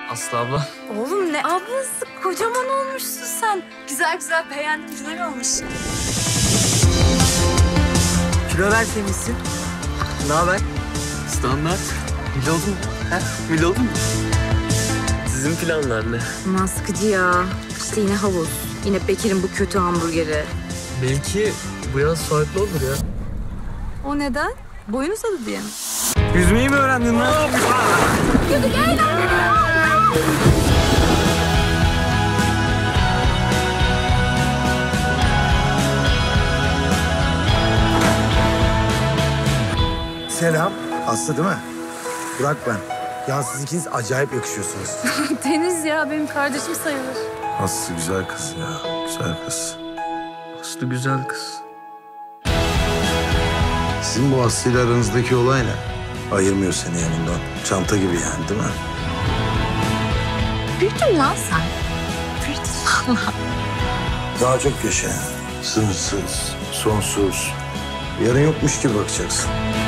Aslı abla. Oğlum ne ablası? Kocaman olmuşsun sen. Güzel güzel beğendim. Güzel olmuş. Kilo versemişsin. Ne haber? Standart. Mil oldun mu? He? Mil oldun mu? Sizin planlar ne? Aman sıkıcı ya. İşte yine havuz. Yine Bekir'in bu kötü hamburgeri. Belki bu yaz farklı olur ya. O neden? Boyun uzadı diye mi? Yüzmeyi mi öğrendin lan? Selam. Aslı değil mi? Burak ben. Ya siz ikiniz acayip yakışıyorsunuz. Deniz ya benim kardeşim sayılır. Aslı güzel kız ya. Güzel kız. Aslı güzel kız. Sizin bu Aslı ile aranızdaki olay ne? Ayırmıyor seni yanından. Çanta gibi yani değil mi? Büyüdün lan sen. Büyüdün valla. Daha çok yaşa. Sınırsız, sonsuz. Yarın yokmuş gibi bakacaksın.